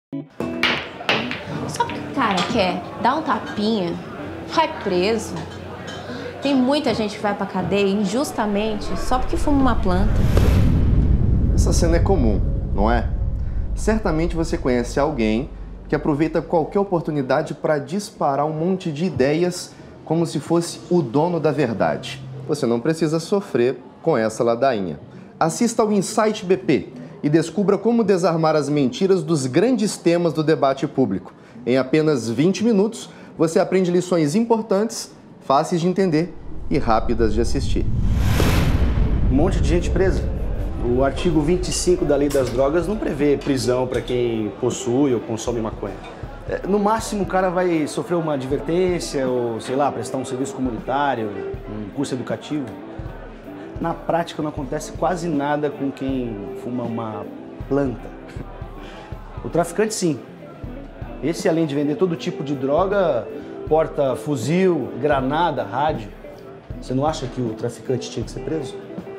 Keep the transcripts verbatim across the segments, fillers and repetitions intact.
Só porque o cara quer dar um tapinha, vai preso. Tem muita gente que vai pra cadeia injustamente só porque fuma uma planta. Essa cena é comum, não é? Certamente você conhece alguém que aproveita qualquer oportunidade para disparar um monte de ideias como se fosse o dono da verdade. Você não precisa sofrer com essa ladainha. Assista ao Insight B P e descubra como desarmar as mentiras dos grandes temas do debate público. Em apenas vinte minutos, você aprende lições importantes, fáceis de entender e rápidas de assistir. Um monte de gente presa. O artigo vinte e cinco da Lei das Drogas não prevê prisão para quem possui ou consome maconha. No máximo, o cara vai sofrer uma advertência ou, sei lá, prestar um serviço comunitário, um curso educativo. Na prática, não acontece quase nada com quem fuma uma planta. O traficante, sim. Esse, além de vender todo tipo de droga, porta fuzil, granada, rádio. Você não acha que o traficante tinha que ser preso?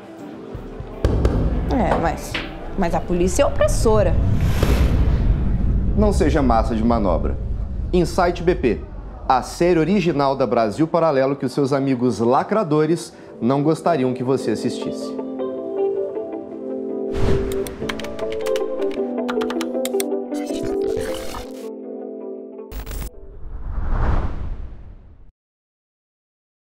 É, mas, mas a polícia é opressora. Não seja massa de manobra. Insight B P, a série original da Brasil Paralelo que os seus amigos lacradores não gostariam que você assistisse.